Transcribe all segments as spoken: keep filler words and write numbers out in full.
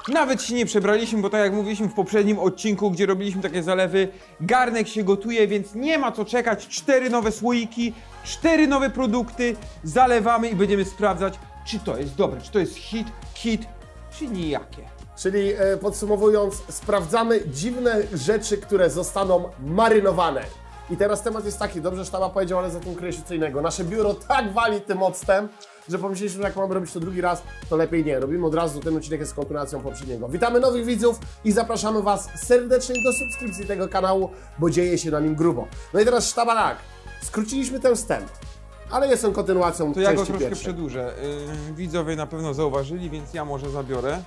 Nawet się nie przebraliśmy, bo tak jak mówiliśmy w poprzednim odcinku, gdzie robiliśmy takie zalewy, garnek się gotuje, więc nie ma co czekać. Cztery nowe słoiki, cztery nowe produkty, zalewamy i będziemy sprawdzać, czy to jest dobre, czy to jest hit, kit, czy nijakie. Czyli e, podsumowując, sprawdzamy dziwne rzeczy, które zostaną marynowane. I teraz temat jest taki, dobrze sztaba powiedział, ale za tym kryje się co innego. Nasze biuro tak wali tym octem, że pomyśleliśmy, że jak mamy robić to drugi raz, to lepiej nie. Robimy od razu, ten odcinek jest kontynuacją poprzedniego. Witamy nowych widzów i zapraszamy Was serdecznie do subskrypcji tego kanału, bo dzieje się na nim grubo. No i teraz sztaba tak, skróciliśmy ten wstęp, ale jest on kontynuacją To ja go części troszkę pierwszej. przedłużę. Yy, widzowie na pewno zauważyli, więc ja może zabiorę.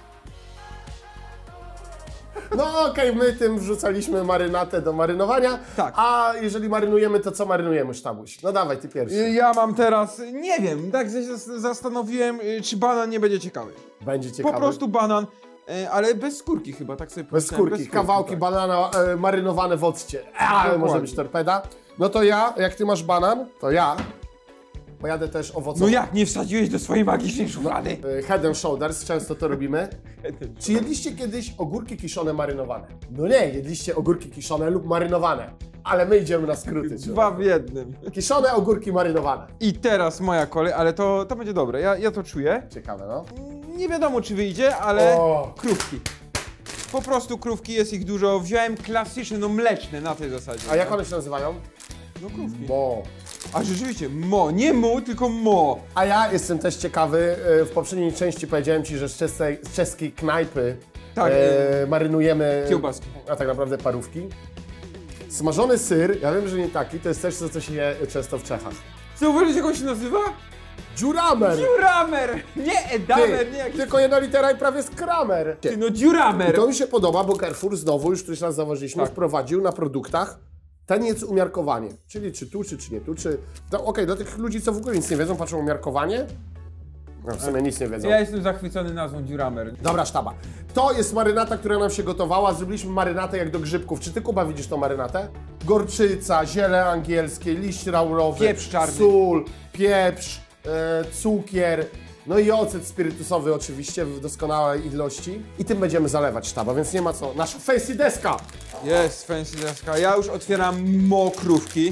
No okej, okay, my tym wrzucaliśmy marynatę do marynowania, Tak. A jeżeli marynujemy, to co marynujemy, sztabuś? No dawaj, ty pierwszy. Ja mam teraz, nie wiem, tak się zastanowiłem, czy banan nie będzie ciekawy. Będzie ciekawy. Po prostu banan, ale bez skórki chyba, tak sobie Bez skórki, bez skórki kawałki tak. banana e, marynowane w occie. A, może być torpeda. No to ja, jak ty masz banan, to ja pojadę też owocową. No jak nie wsadziłeś do swojej magicznej szuflady? No, head and shoulders, często to robimy. Czy jedliście kiedyś ogórki kiszone marynowane? No nie, jedliście ogórki kiszone lub marynowane. Ale my idziemy na skróty. Dwa w jednym. Kiszone ogórki marynowane. I teraz moja kolej, ale to, to będzie dobre, ja, ja to czuję. Ciekawe, no. Nie wiadomo, czy wyjdzie, ale o. krówki. Po prostu krówki, jest ich dużo. Wziąłem klasyczne, no mleczne na tej zasadzie. A jak one się nazywają? No krówki. Mo. A rzeczywiście, mo, nie mu, tylko mo. A ja jestem też ciekawy, w poprzedniej części powiedziałem Ci, że z czeskiej, z czeskiej knajpy tak, e, marynujemy kiełbaski, a tak naprawdę parówki. Smażony syr, ja wiem, że nie taki, to jest też to, co się je często w Czechach. Zauważyłeś, jak on się nazywa? Dziuramer! Dziuramer! Nie edamer, Ty, nie jakiś... tylko jedna litera i prawie skramer. Ty, no dziuramer! I to mi się podoba, bo Carrefour znowu, już któryś raz zauważyliśmy, tak. wprowadził na produktach taniec umiarkowanie. Czyli czy tu, czy, czy nie tu, czy... No, Okej, okay, dla tych ludzi, co w ogóle nic nie wiedzą, patrzą umiarkowanie. No, w sumie nic nie wiedzą. Ja jestem zachwycony nazwą dziuramer. Dobra, sztaba. To jest marynata, która nam się gotowała. Zrobiliśmy marynatę jak do grzybków. Czy ty, Kuba, widzisz tą marynatę? Gorczyca, ziele angielskie, liść laurowy, pieprz czarny, sól, pieprz, e, cukier, no i ocet spirytusowy oczywiście w doskonałej ilości. I tym będziemy zalewać sztaba, więc nie ma co. Nasza fancy deska! Jest fancy deska. Ja już otwieram mokrówki.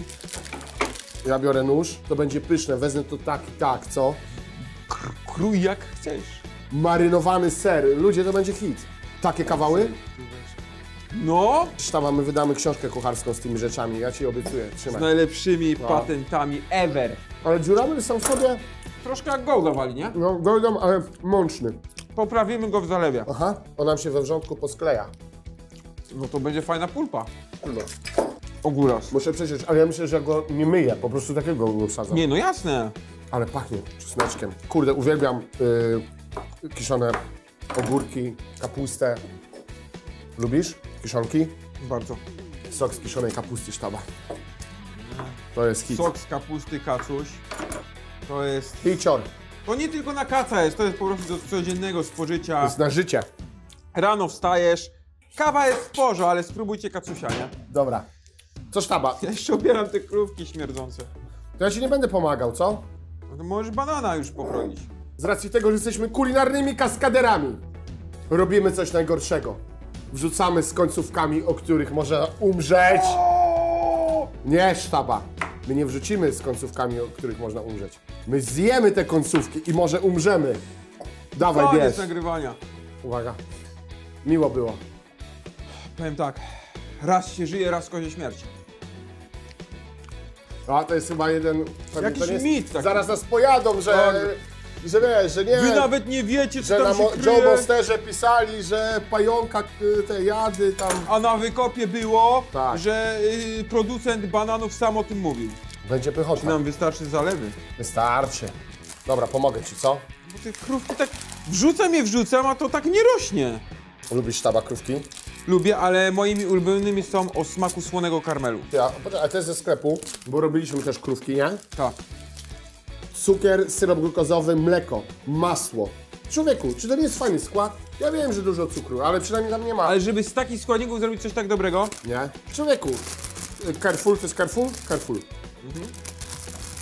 Ja biorę nóż, to będzie pyszne. Wezmę to tak i tak, co? Krój jak chcesz. Marynowany ser. Ludzie, to będzie hit. Takie kawały? No. Sztaba, my wydamy książkę kucharską z tymi rzeczami, ja Ci obiecuję, trzymaj. Z najlepszymi no. patentami ever. Ale dziuramer sam w sobie... Troszkę jak Golda wali, nie? No, Golda, ale mączny. Poprawimy go w zalewie. Aha, on nam się we wrzątku poskleja. No to będzie fajna pulpa. No. Ogóras. Muszę przecież, ale ja myślę, że ja go nie myję, po prostu takiego go wsadzam. Nie, no jasne. Ale pachnie czosneczkiem. Kurde, uwielbiam yy, kiszone ogórki, kapustę. Lubisz kiszonki? Bardzo. Sok z kiszonej kapusty sztaba. To jest hit. Sok z kapusty kacuś. To jest... Hicior. To nie tylko na kaca jest, to jest po prostu do codziennego spożycia. To jest na życie. Rano wstajesz, kawa jest sporo, ale spróbujcie kacusia, nie? Dobra. Co sztaba? Ja jeszcze obieram te krówki śmierdzące. To ja Ci nie będę pomagał, co? No to możesz banana już pokroić. Z racji tego, że jesteśmy kulinarnymi kaskaderami, robimy coś najgorszego. Wrzucamy z końcówkami, o których można umrzeć. Nie, sztaba. My nie wrzucimy z końcówkami, o których można umrzeć. My zjemy te końcówki i może umrzemy. Dawaj, Koniec bierz. nagrywania. Uwaga. Miło było. Powiem tak, raz się żyje, raz kozie śmierć. A to jest chyba jeden... Jakiś to nie jest, mit taki. Zaraz nas pojadą, że... Że wiesz, że nie... Wy nawet nie wiecie, co że tam na się Joe kryje. Monsterze pisali, że pająka, te jady tam... A na wykopie było, tak. że y, producent bananów sam o tym mówił. Będzie pychota. Czy nam wystarczy zalewy? Wystarczy. Dobra, pomogę Ci, co? Bo te krówki tak... Wrzucam je, wrzucam, a to tak nie rośnie. Lubisz sztaba krówki? Lubię, ale moimi ulubionymi są o smaku słonego karmelu. Ja, ale to jest ze sklepu, bo robiliśmy też krówki, nie? Tak. Cukier, syrop glukozowy, mleko, masło. Człowieku, czy to nie jest fajny skład? Ja wiem, że dużo cukru, ale przynajmniej tam nie ma. Ale żeby z takich składników zrobić coś tak dobrego? Nie? Człowieku, Carrefour to jest Carrefour? Carrefour. Mhm.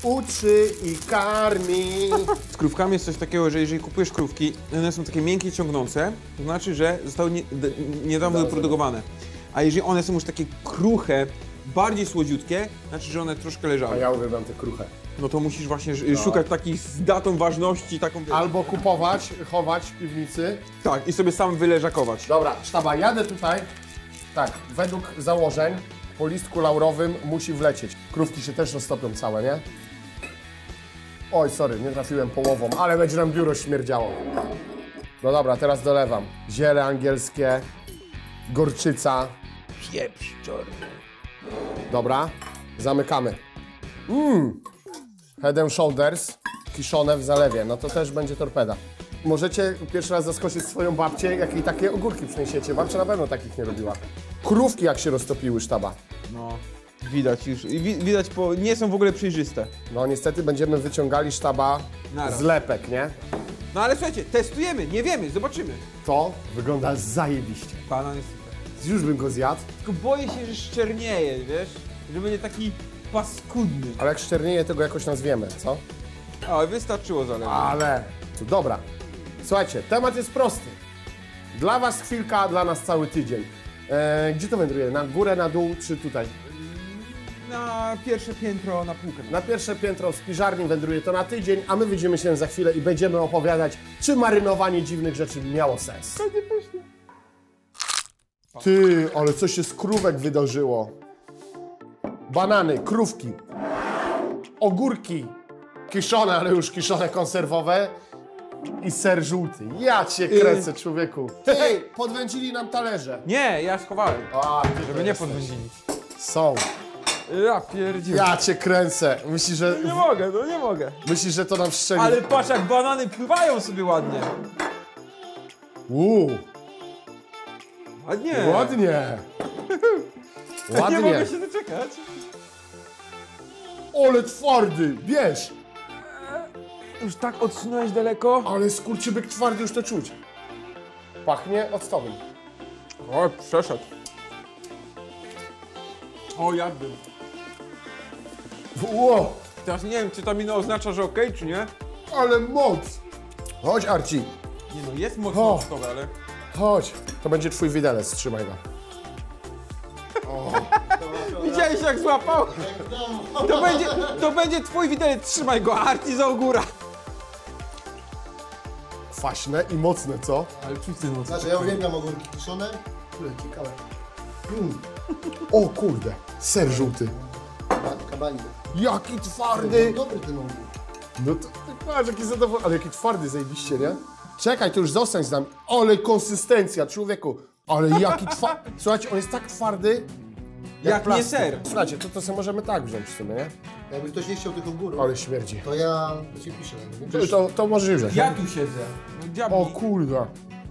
uczy i karmi. Z krówkami jest coś takiego, że jeżeli kupujesz krówki, one są takie miękkie, ciągnące, to znaczy, że zostały nie, d- niedawno wyprodukowane. A jeżeli one są już takie kruche, bardziej słodziutkie, znaczy, że one troszkę A leżały. ja uwielbiam te kruche. No to musisz właśnie ż- szukać takich z datą ważności, taką... Albo kupować, chować w piwnicy. Tak, i sobie sam wyleżakować. Dobra, sztaba, jadę tutaj. Tak, według założeń po listku laurowym musi wlecieć. Krówki się też roztopią całe, nie? Oj, sorry, nie trafiłem połową, ale będzie nam biuro śmierdziało. No dobra, teraz dolewam. Ziele angielskie, gorczyca. Pieprz czarny. Dobra, zamykamy. Mmm, Head and Shoulders, kiszone w zalewie, no to też będzie torpeda. Możecie pierwszy raz zaskoczyć swoją babcię, jak jej takie ogórki przyniesiecie. Babcia na pewno takich nie robiła. Krówki jak się roztopiły, sztaba. No, widać już. I wi- widać, po... nie są w ogóle przejrzyste. No niestety będziemy wyciągali sztaba Naraz. z lepek, nie? No ale słuchajcie, testujemy, nie wiemy, zobaczymy. To wygląda zajebiście. Banan jest super. Już bym go zjadł, Tylko boję się, że szczernieje, wiesz? Że będzie taki paskudny. ale jak szczernieje, to go jakoś nazwiemy, co? A, wystarczyło zależy. Ale, to dobra. Słuchajcie, temat jest prosty. Dla was chwilka, a dla nas cały tydzień. E, gdzie to wędruje? Na górę, na dół, czy tutaj? Na pierwsze piętro, na półkę. Na pierwsze piętro w spiżarni wędruje to na tydzień, a my widzimy się za chwilę i będziemy opowiadać, czy marynowanie dziwnych rzeczy miało sens. Będzie pysznie. Ty, ale co się z krówek wydarzyło? Banany, krówki, ogórki, kiszone, ale już kiszone konserwowe i ser żółty. Ja cię kręcę, człowieku. Ty, podwędzili nam talerze. Nie, ja schowałem, A, ty to żeby nie jesteś. podwędzili. Są. Ja pierdziłem. Ja cię kręcę. Myślisz, że, Nie mogę, no nie mogę. myślisz, że to nam strzeli? Ale patrz, jak banany pływają sobie ładnie. Uuu, Ładnie. ładnie. Nie Ładnie. mogę się doczekać. Ale twardy, wiesz. Już tak odsunąłeś daleko? Ale skurczybyk twardy, już to czuć. Pachnie octowym. O, przeszedł. O, jadłbym. Ło, Teraz nie wiem, czy to mi oznacza, że okej, czy nie? ale moc. Chodź, Arci. Nie no, jest mocno O. octowe, ale... Chodź. To będzie twój widelec, trzymaj go. Widziałeś, jak złapał? To będzie, to będzie twój widelec, trzymaj go, Arti za góra. Kwaśne i mocne, co? Ale czuć ten moc. Znaczy, ja uwielbiam ogórki kiszone. Kurde, ciekawe. Mm, O kurde, ser żółty. kabani. Jaki twardy. Dobry ten ogór. No to patrz, jaki zadowolony, ale jaki twardy zajebiście, nie? Czekaj, to już zostań z nami. Ale konsystencja, człowieku. Ale jaki twardy. Słuchajcie, on jest tak twardy, jak, Jak nie plastik. ser. Słuchajcie, to, to sobie możemy tak wziąć w sumie, nie? Jakby ktoś nie chciał tych ogórów, Ale śmierdzi. to ja do ciebie piszę. To, to, to możesz wziąć. Ja tu siedzę. No, diabli. O kurde.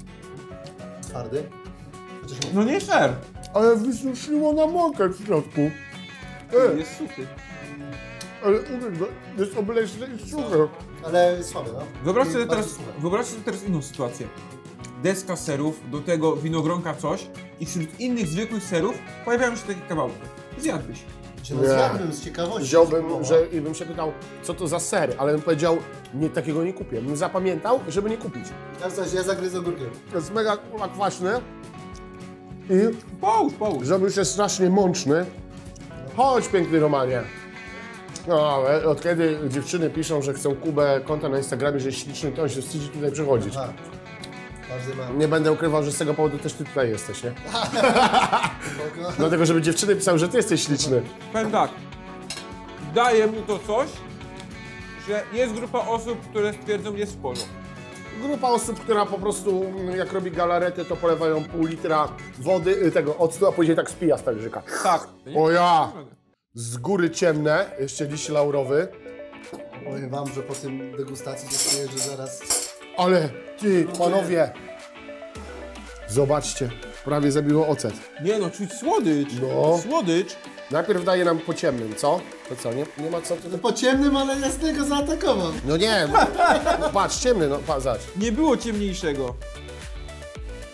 Twardy. Chociaż No nie ser. Ale wysuszyło na mąkę w środku. E, Jest suchy. ale uwielbiam, jest obleśny i suchy. ale słabe, no. Wyobraź I sobie, bardzo teraz, słabe. wyobraź sobie teraz inną sytuację. Deska serów, do tego winogronka coś i wśród innych zwykłych serów pojawiają się takie kawałki. Zjadłbyś. Czy no Nie. zjadłbym z ciekawości. Wziąłbym, spróbował. że i bym się pytał, co to za ser, ale bym powiedział, nie, takiego nie kupię. Bym zapamiętał, żeby nie kupić. Teraz coś, ja zagryzę ogórkiem. To jest mega kurwa, kwaśny i Połóż, połóż. żeby już jest strasznie mączny. Chodź, piękny Romanie. No, ale od kiedy dziewczyny piszą, że chcą Kubę konta na Instagramie, że jest śliczny, to on się wstydzi tutaj przychodzić. Aha. Każdy ma. Nie będę ukrywał, że z tego powodu też ty tutaj jesteś, nie? Spoko. Dlatego, żeby dziewczyny pisały, że ty jesteś śliczny. Powiem tak. Daje mu to coś, że jest grupa osób, które stwierdzą, jest w porządku. Grupa osób, która po prostu jak robi galaretę, to polewają pół litra wody, y, tego octu, a później tak spija z talerzyka. Tak. O ja! Z góry ciemne, jeszcze liść laurowy. Powiem wam, że po tym degustacji to czuję, że zaraz... Ale ty, panowie, zobaczcie, prawie zabiło ocet. Nie no, czuć słodycz. No. Słodycz. Najpierw daje nam po ciemnym, co? To co, nie, nie ma co tu... Po ciemnym, ale jasnego zaatakował. No nie, no, patrz, ciemny, no patrz, zobacz. Nie było ciemniejszego.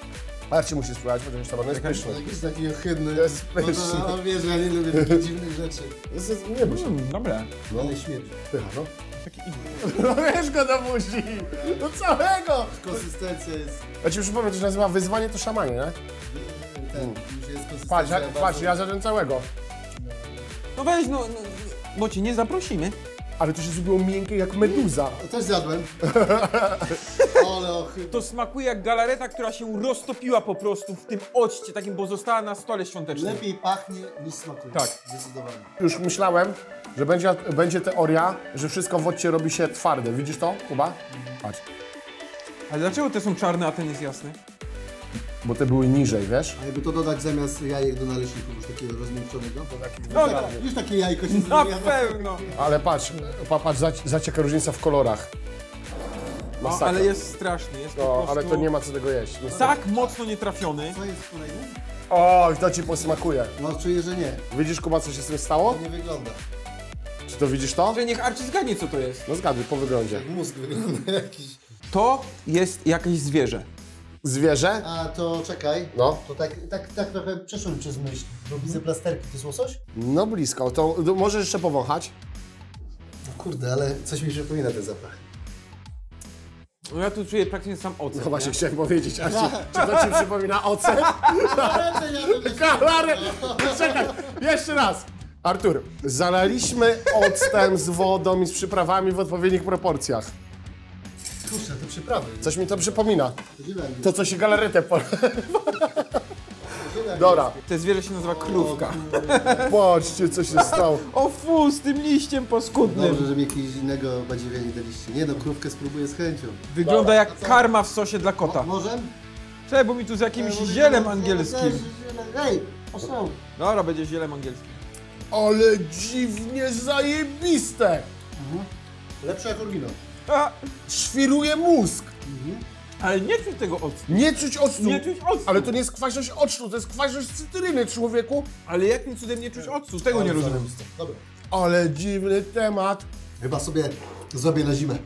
Arci musi spróbować, ponieważ to jest pyszny. Jakiś taki ohydny. To jest No pyszny. to on wie, że ja nie lubię takich dziwnych rzeczy. Jest, nie bój się. Mm, dobre. No ale śmierdzi. Pycha, no. Taki inny. No wiesz go do buzi! Do całego! Konsystencja jest... Ja ci przypomnę, to się nazywa wyzwanie to szamanie, nie? Ten, już jest konsystencja Patrz, ja, bardzo... patrz, ja zjadłem całego. No weź, no, no, bo cię nie zaprosimy. Ale to się zrobiło miękkie jak meduza. To też zjadłem. Ale ohydny. To smakuje jak galareta, która się roztopiła po prostu w tym occie takim, bo została na stole świątecznym. Lepiej pachnie niż smakuje. Tak. Zdecydowanie. Już myślałem, że będzie, będzie teoria, że wszystko w odcie robi się twarde. Widzisz to, Kuba? Patrz. Ale dlaczego te są czarne, a ten jest jasny? Bo te były niżej, wiesz? A jakby to dodać zamiast jajek do naleśników już takiego rozmiękczonego? No, Już takie jajko się na zrobiło. pewno. Ale patrz, pa- patrz, za, za cieka różnica w kolorach. No, Masakra. ale jest straszny, jest po No, prostu ale to nie ma co tego jeść. niestety. tak mocno nietrafiony. Co jest kolejne? O, to ci posmakuje. No czuję, że nie. Widzisz, Kuba, co się z tym stało? To nie wygląda. Czy to widzisz to? Że niech Archie zgadnie, co to jest. No zgaduj, po wyglądzie. Jak mózg wygląda jakiś. To jest jakieś zwierzę. Zwierzę? A to czekaj. No. To tak, tak, tak trochę przeszło mi przez myśl. Bo widzę plasterki. To jest łosoś? No blisko, to, to możesz jeszcze powąchać. No kurde, ale coś mi przypomina ten zapach. No ja tu czuję praktycznie sam ocet. No właśnie nie? chciałem powiedzieć, Arci, czy to ci przypomina ocet? Kalary! Czekaj, jeszcze raz. Artur, zalaliśmy octem z wodą i z przyprawami w odpowiednich proporcjach. Kurczę, to przyprawy. Coś mi to przypomina. To zieleń. To, co się galaretę po... Dobra, To zwierzę się nazywa krówka. patrzcie, co się stało. O fu, z tym liściem paskudnym. Dobrze, że mi jakiegoś innego badziewie nie daliście. Nie no, krówkę spróbuję z chęcią. Wygląda jak karma w sosie dla kota. Może? Czekaj, bo mi tu z jakimś zielem angielskim. Ej, poszło. Dobra, będzie zielem angielskim. Ale dziwnie zajebiste. Lepsze jak oryginał. A, Świruje mózg. ale nie czuć tego octu. Nie czuć octu. Nie czuć octu. Ale to nie jest kwaśność octu, to jest kwaśność cytryny, człowieku. Ale jakim cudem nie czuć octu? Tego nie rozumiem. Dobra. Ale dziwny temat. Chyba sobie zrobię na zimę.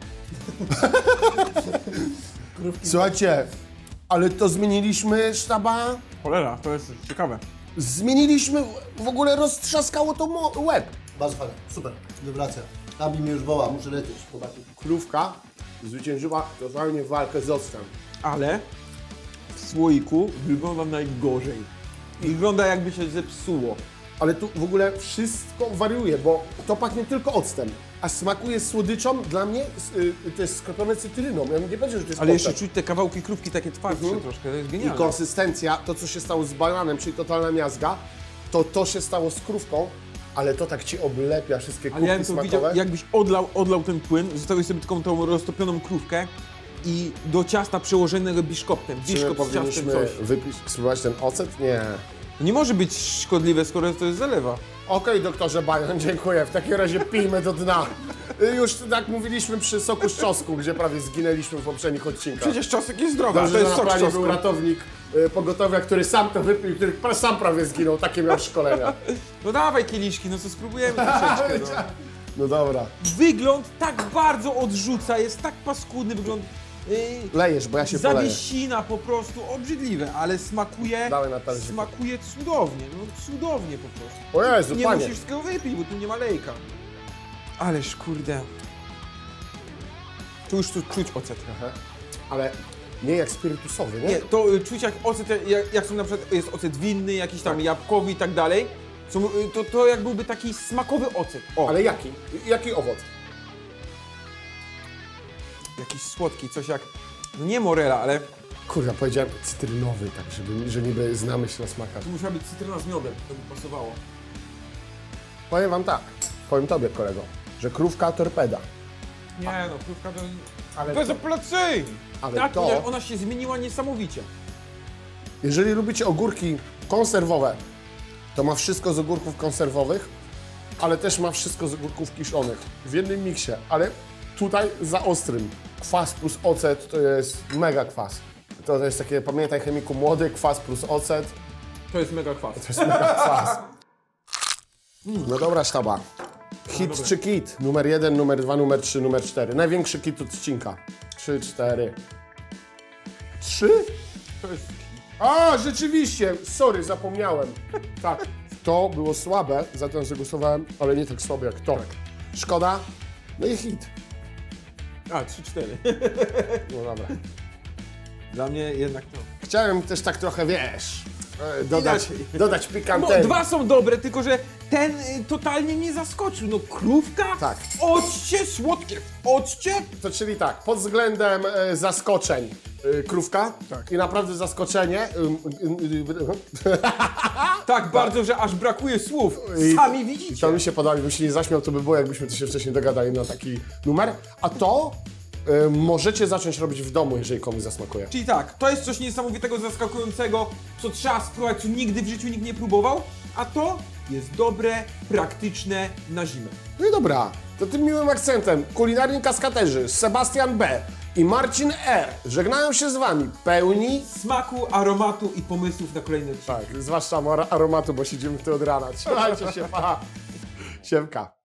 Słuchajcie, ale to zmieniliśmy sztaba. Cholera, to jest ciekawe. Zmieniliśmy, w ogóle roztrzaskało to mo- łeb. Bardzo fajnie, super. Wibracja. Tam mi mnie już woła, muszę lecieć. Chłopaki. Krówka zwyciężyła totalnie walkę z octem. Ale w słoiku wygląda najgorzej. Wygląda jakby się zepsuło. Ale tu w ogóle wszystko wariuje, bo to pachnie tylko octem, a smakuje słodyczą. Dla mnie y, to jest skropione cytryną. Ja nie będzie, że to jest Ale jeszcze ocet. czuć te kawałki krówki takie twardsze Mhm. troszkę, to jest I genialne. konsystencja, to co się stało z bananem, czyli totalna miazga, to to się stało z krówką, ale to tak ci oblepia wszystkie Ale ja kubki bym to smakowe. widział, jakbyś odlał, odlał ten płyn, zostawiłeś sobie taką tą roztopioną krówkę i do ciasta przełożonego biszkoptem. Czy my Biszkopt z ciastem powinniśmy coś. wypić, spróbować ten ocet? Nie. To nie może być szkodliwe, skoro to jest zalewa. Okej, doktorze Bajon, dziękuję. W takim razie pijmy do dna. Y, Już tak mówiliśmy przy soku z czosnku, gdzie prawie zginęliśmy w poprzednich odcinkach. Przecież czosnek jest zdrowy, Dobrze, to jest że sok na z planie czosnku. był ratownik y, pogotowia, który sam to wypił, który pra- sam prawie zginął. Takie miał szkolenia. No dawaj kieliszki, no co spróbujemy troszeczkę. No. No dobra. Wygląd tak bardzo odrzuca, jest tak paskudny wygląd. Yy, Lejesz, bo ja się poleję. zawiesina po prostu, obrzydliwe, ale smakuje, Dałem na talerzyku. smakuje cudownie, no cudownie po prostu. O Jezu, Nie panie. musisz wszystkiego wypić, bo tu nie ma lejka. Ależ kurde. Tu już tu czuć ocet. Aha. Ale nie jak spirytusowy, nie? Nie, to y, czuć jak ocet, jak, jak są na przykład, jest ocet winny, jakiś tam jabłkowy i tak dalej. Są, y, to, to jak byłby taki smakowy ocet. O, Ale jaki? Jaki owoc? jakiś słodki, coś jak, no nie morela, ale Kurwa, powiedziałem cytrynowy, tak, żeby, że niby znamy się na smakach. tu musiała być cytryna z miodem, to by pasowało. Powiem wam tak, powiem tobie, kolego, że krówka torpeda. Nie no, krówka to... Ale To jest to, apelacyjny! ale Tak, to, ona się zmieniła niesamowicie. jeżeli lubicie ogórki konserwowe, to ma wszystko z ogórków konserwowych, ale też ma wszystko z ogórków kiszonych w jednym miksie, ale tutaj za ostrym. Kwas plus ocet to jest mega kwas. To, to jest takie, pamiętaj chemiku, młody kwas plus ocet, To jest mega kwas. to jest mega kwas. No dobra sztaba. Hit czy kit? Numer jeden, numer dwa, numer trzy, numer cztery. Największy kit odcinka. Trzy, cztery. Trzy? To jest A, rzeczywiście, sorry, zapomniałem. Tak, to było słabe, zatem zagłosowałem, ale nie tak słabe jak to. Szkoda, no i hit. A, trzy cztery. No dobra. Dla mnie jednak to. Chciałem też tak trochę, wiesz, e, dodać, Inaczej. dodać No, pikanterii. dwa są dobre, tylko że ten y, totalnie mnie zaskoczył. No krówka? Tak. W occie, słodkie w occie? To czyli tak, pod względem e, zaskoczeń e, krówka Tak. i naprawdę zaskoczenie. ym, ym, ym, Tak bardzo, że aż brakuje słów. I- Sami I widzicie. to mi się podoba, bym się nie zaśmiał, to by było, jakbyśmy to się wcześniej dogadali na taki numer. A to e, możecie zacząć robić w domu, jeżeli komuś zasmakuje. Czyli tak, to jest coś niesamowitego, zaskakującego, co trzeba spróbować, co nigdy w życiu nikt nie próbował, a to jest dobre, praktyczne na zimę. No i dobra, to tym miłym akcentem kulinarni kaskaderzy Sebastian B. i Marcin R. żegnają się z wami pełni, Smaku, aromatu i pomysłów na kolejny odcinek. tak, zwłaszcza ar- aromatu, bo siedzimy tu od rana. Trzymajcie się, pa! Siemka.